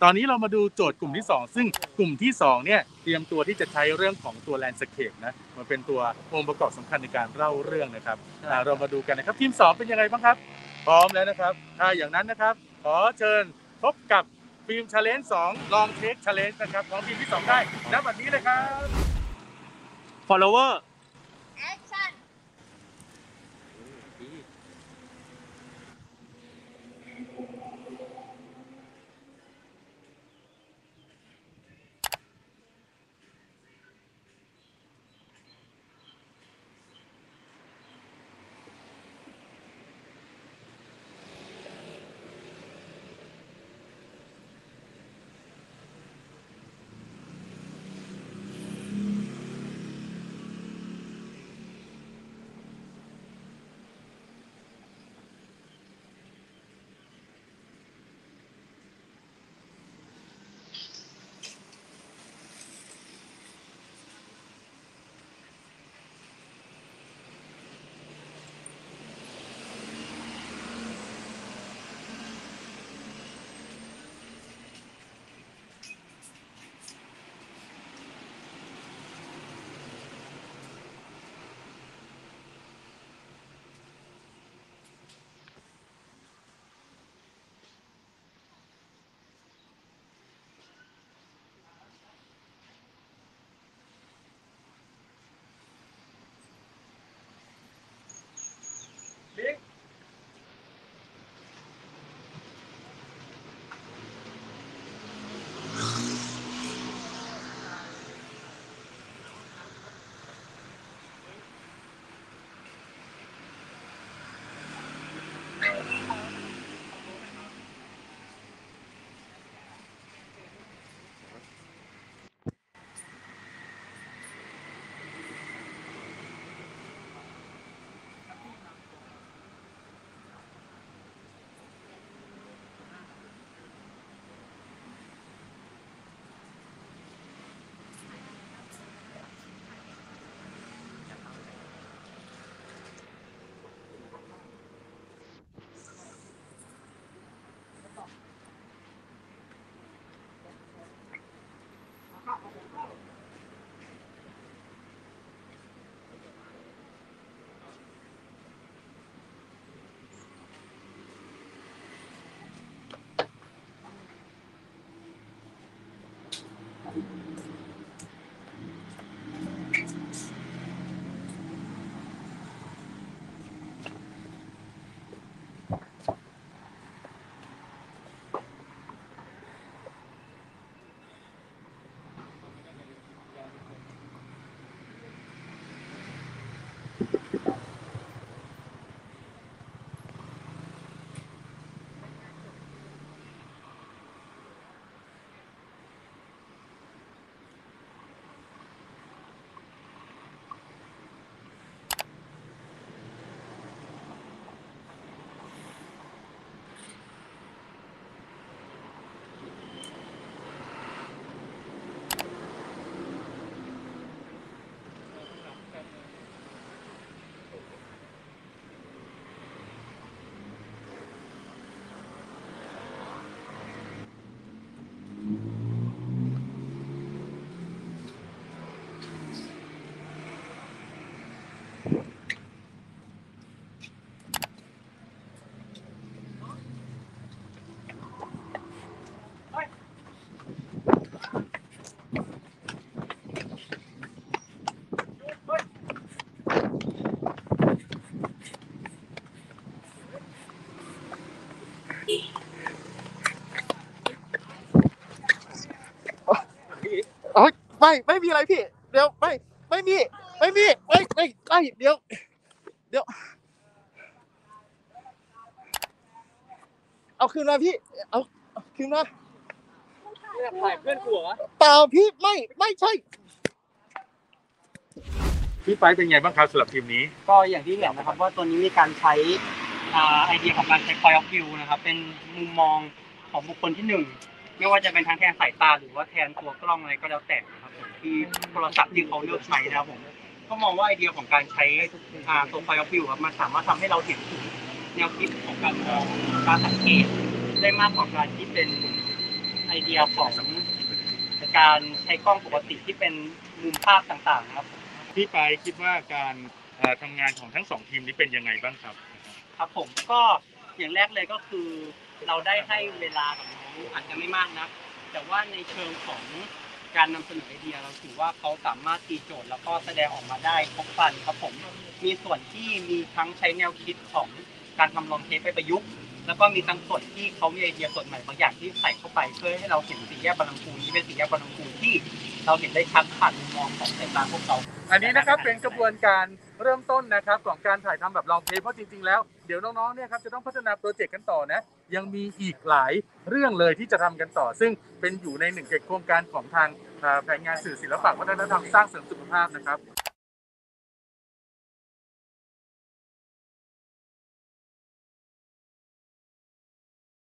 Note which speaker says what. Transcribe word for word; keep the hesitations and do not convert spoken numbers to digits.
Speaker 1: ตอนนี้เรามาดูโจทย์กลุ่มที่สองซึ่งกลุ่มที่สองเนี่ยเตรียมตัวที่จะใช้เรื่องของตัว Landscape นะมาเป็นตัวองค์ประกอบสำคัญในการเล่าเรื่องนะครับเรามาดูกันนะครับทีมสองเป็นยังไงบ้างครับพร้อมแล้วนะครับถ้าอย่างนั้นนะครับขอเชิญพบกับฟิล์ม Challenge สอง Long Take Challenge นะครับของทีมที่สองได้ณบัดนี้เลยครับ
Speaker 2: follower
Speaker 3: action
Speaker 2: โอ้ยไม่ไม่มีอะไรพี่เดี๋ยวไม่ไม่มีไม่มีไม่ไม่ใกล้เดี๋ยวเดี๋ยวเอาคืนมาพี่เอาคืนมาถ่ายเพื่อนกูเหรอเปล่าพี่ไม่ไม่ใช่
Speaker 1: พี่ไปเป็นไงบ้างครับสำหรับทีมนี้
Speaker 4: ก็อย่างที่เห็นนะครับว่าตัวนี้มีการใช้ไอเดียของการใช้ point of view นะครับเป็นมุมมองของบุคคลที่หนึ่งไม่ว่าจะเป็นทางแทนสายตาหรือว่าแทนตัวกล้องอะไรก็แล้วแต่นะครับผมที่โทรศัพท์ที่เขาเลือกใช้นะครับผมก็มองว่าไอเดียของการใช้ตัว point of view ครับมันสามารถทำให้เราเห็นถึงแนวคิดของการมองการสังเกตได้มากกว่าการที่เป็นไออเดียของการใช้กล้องปกติที่เป็นมุมภาพต่างๆครับ
Speaker 1: พี่ไปคิดว่าการเอ่อทำงานของทั้งสองทีมนี้เป็นยังไงบ้างครับ
Speaker 4: ครับผมก็อย่างแรกเลยก็คือเราได้ให้เวลากับน้องอาจจะไม่มากนะแต่ว่าในเชิงของการนำเสนอไอเดียเราถือว่าเขาสามารถตีโจทย์แล้วก็แสดงออกมาได้ครบครันครับผมมีส่วนที่มีทั้งใช้แนวคิดของการทำลองเทปไปประยุกต์แล้วก็มีทั้งส่วนที่เขามีไอเดียสดใหม่บางอย่างที่ใส่เข้าไปเพื่อให้เราเห็นสี่แยกบางลำพูนี้เป็นสี่แยกบางลำพูที่เราเห็นได้ชัดผ่านมุมมองของสายตาพวกเรา
Speaker 1: อันนี้นะครับเป็นกระบวนการเริ่มต้นนะครับของการถ่ายทำแบบลองเทปเพราะจริงๆแล้วเดี๋ยวน้องๆเนี่ยครับจะต้องพัฒนาโปรเจกต์กันต่อนะยังมีอีกหลายเรื่องเลยที่จะทำกันต่อ ซึ่งเป็นอยู่ในหนึ่งโครงการของทางแผนงานสื่อศิลปะวัฒนธรรมสร้างเสริมสุขภาพนะครับ